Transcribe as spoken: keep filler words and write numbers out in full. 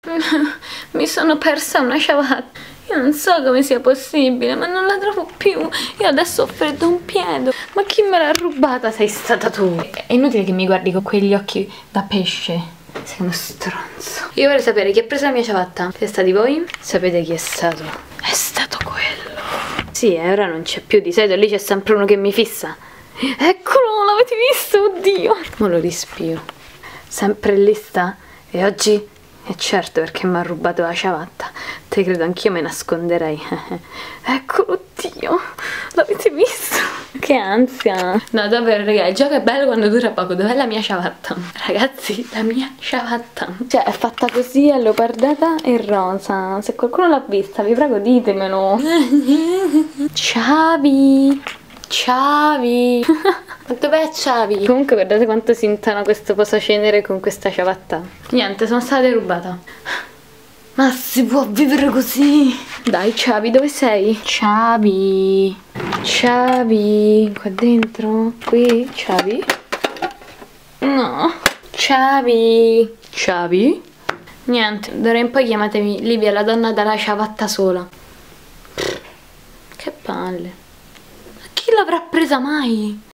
Mi sono persa una ciabatta. Io non so come sia possibile, ma non la trovo più. Io adesso ho freddo un piede. Ma chi me l'ha rubata? Sei stata tu. È inutile che mi guardi con quegli occhi da pesce. Sei uno stronzo. Io vorrei sapere chi ha preso la mia ciabatta. Siete stati voi? Sapete chi è stato? È stato quello. Sì, e ora non c'è più. Di solito lì c'è sempre uno che mi fissa. Eccolo, l'avete visto? Oddio. Ma lo rispio. Sempre lì sta. E oggi... E certo, perché mi ha rubato la ciabatta. Te credo anch'io me nasconderei. Eccolo, oddio. L'avete visto? Che ansia. No, davvero, raga, il gioco è bello quando dura poco. Dov'è la mia ciabatta? Ragazzi, la mia ciabatta. Cioè, è fatta così, è leopardata e rosa. Se qualcuno l'ha vista, vi prego, ditemelo. Ciavi. Ciavi. Dov'è Ciavi? Comunque guardate quanto si intona questo posacenere con questa ciabatta. Niente, sono stata derubata. Ma si può vivere così? Dai Ciavi, dove sei? Ciavi. Ciavi. Qua dentro? Qui? Ciavi? No. Ciavi. Ciavi? Niente, d'ora in poi chiamatemi Livia, la donna dalla ciabatta sola. Che palle. Ma chi l'avrà presa mai?